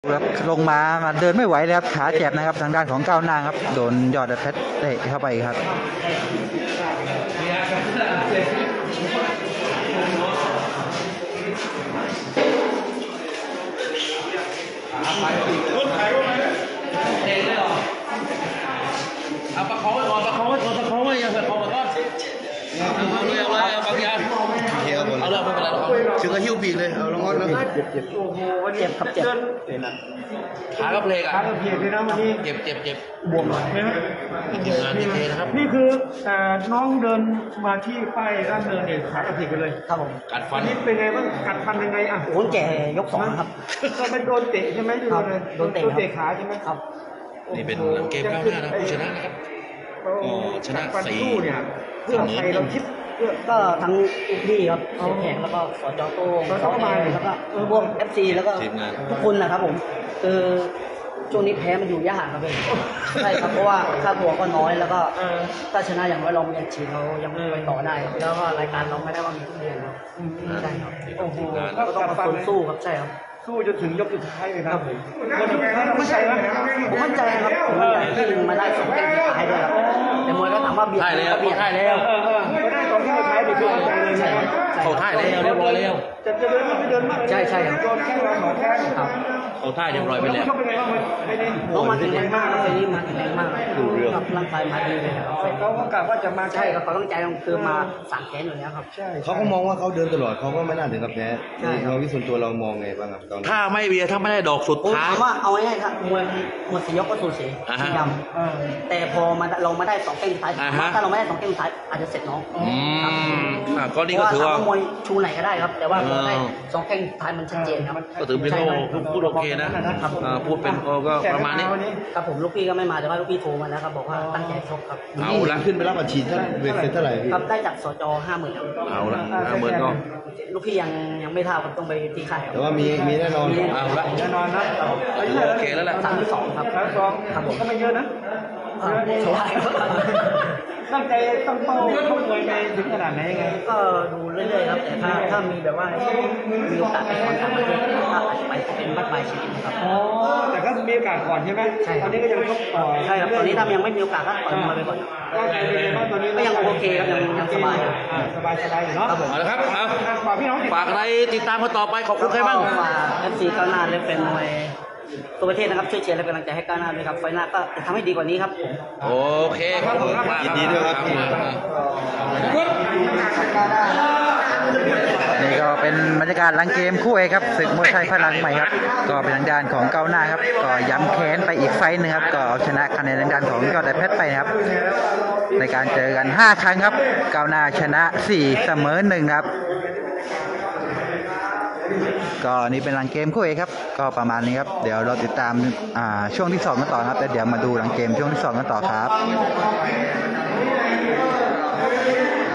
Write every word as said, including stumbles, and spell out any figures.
ครับลงมามาเดินไม่ไหวเลยครับขาเจ็บนะครับทางด้านของก้าวหน้าครับโดนยอดเพชรเตะเข้าไปครับคนขายว่าไงเด็กเลยเหรอเอาประคองไว้ก่อนประคองไว้ก่อนประคองไว้ยังประคองไว้ก่อนเอาเลยเอาเลยเอาบางอย่างเอาเลยไม่เป็นไรหรอกถึงกับหิ้วปีกเลยเอาลงก้อนนะเจ็บเจ็บโอ้โหเจ็บครับเจ็บขากระเพลกอ่ะขากระเพลกเลยนะวันนี้เจ็บเจ็บเจ็บบวมใช่ไหมเจ็บงานที่เพลนะครับนี่คือน้องเดินมาที่ป้ายด้านเดินเนี่ยขากระเพลกไปเลยครับผมกัดฟันนี่เป็นไงบ้างกัดฟันยังไงอ่ะโอ้แก่ยกสองครับก็เป็นโดนเตะใช่ไหมโดนโดนเตะขาใช่ไหมครับนี่เป็นเกมก้าวหน้านะผู้ชนะนะครับก็ชนะสี่เพื่อใครเราคิดก็ทั้งลูกพี่ครับเสียแขกแล้วก็สจโต้งสจมาแล้วก็พวกเอฟซีแล้วก็ทุกคนนะครับผมคือช่วงนี้แพ้มันอยู่ยากครับพี่ใช่ครับเพราะว่าค่าตัวก็น้อยแล้วก็ถ้าชนะอย่างน้อยเรายังฉีดเรายังไปต่อได้แล้วก็รายการเราไม่ได้ว่ามีทุกเดือนครับใช่ครับโอ้โหก็ต้องมาสู้ครับใช่ครับสู้จนถึงยกสุดท้ายเลยครับผมมั่นใจไหมผมมั่นใจครับผมมั่นใจที่มาได้สองแต้มสุดท้ายด้วยครับแต่มวยก็ถามว่าเบียดแล้วเบียดได้แล้วไม่ได้ตอนที่สุดท้ายเป็นมั่นใจเลยใช่เขาท่ายแล้วเรียบร้อยแล้วจะจะเดินไม่เดินมากใช่ใช่ครับโดนแข้งเราสองแข้งครับเขาท่ายเรียบร้อยไปแล้วเขาเป็นไงบ้างไม่ได้น้องมาถึงแรงมากไฟนี้มาถึงแรงมากดูเรื่องร่างกายมาดีเลยครับเขาก็กะว่าจะมาใช่ครับเขาต้องใจคือมาสามแขนอยู่แล้วครับใช่เขาก็มองว่าเขาเดินตลอดเขาก็ไม่น่าถึงกับแพ้เราวิสุทธิ์ตัวเรามองไงบ้างครับตอนถ้าไม่เบียร์ถ้าไม่ได้ดอกสุดท้ายผมว่าเอาง่ายๆครับมวยมวยสียกก็สูสีสีดำแต่พอมาเรามาได้สองแข้งท้ายถ้าเราไม่ได้สองแข้งท้ายอาจจะเสร็จน้องครับก็นี่ก็ถือว่ามวยชูไหนก็ได้ครับแต่ว่าพอได้สองแข้งท้ายมันชัดเจนครับก็ถือเป็นพูดโอเคนะพูดเป็นก็ประมาณนี้ครับผมลูกพี่ก็ไม่มาแต่ว่าลูกพี่โทรมาแล้วครับบอกว่าตั้งใจชกครับเอาละขึ้นไปรับบัญชีเท่าเวทเท่าไหร่ครับได้จากสจห้าหมื่นเอาละห้าหมื่นก็ลูกพี่ยังยังไม่เท่าครับต้องไปที่ค่ายแต่ว่ามีมีแน่นอนเอาละแน่นอนนะโอเคแล้วแหละสามสองครับสามสองครับผมก็ไม่เยอะนะใช่ตั้งใจต้องเป้าเข้ามวยในถึงขนาดไหนยังไงก็ดูเรื่อยๆครับแต่ถ้าถ้ามีแบบว่ามีโอกาสไปคอนต่างประเทศถ้าอาจจะไปเป็นบัตรใบชีวิตนะครับอ๋อแต่ก็มีโอกาสก่อนใช่ไหมใช่ตอนนี้ก็ยังต้องต่อใช่ครับตอนนี้ถ้ายังไม่มีโอกาสก็ปล่อยมาไปก่อนก็ใจเป็นไงบ้างตอนนี้ก็ยังโอเคครับยังยังสบายสบายสบายอยู่เนาะครับผมเอาละครับเอาฝากพี่น้องฝากอะไรติดตามกันต่อไปขอบคุณใครบ้างฝากเอฟซีก้าวหน้าและเป็นมวยตัวประเทศนะครับช่วยเชียร์และเป็นกำลังใจให้ก้าวหน้าด้วยครับไฟหน้าก็จะทำให้ดีกว่านี้ครับโอเคครับยินดีด้วยครับนี่ก็เป็นบรรยากาศหลังเกมคู่เอกครับศึกมวยไทยพลังใหม่ครับก็เป็นทางด้านของก้าวหน้าครับก็ย้ำแค้นไปอีกไฟนึงครับก็เอาชนะคะแนนทางด้านของยอดเพชรไปนะครับในการเจอกันห้าครั้งครับก้าวหน้าชนะสี่เสมอหนึ่งครับก็นี่เป็นหลังเกมคู่เอกครับก็ประมาณนี้ครับเดี๋ยวเราติดตามอ่าช่วงที่สองกันต่อครับแต่เดี๋ยวมาดูหลังเกมช่วงที่สองกันต่อครับ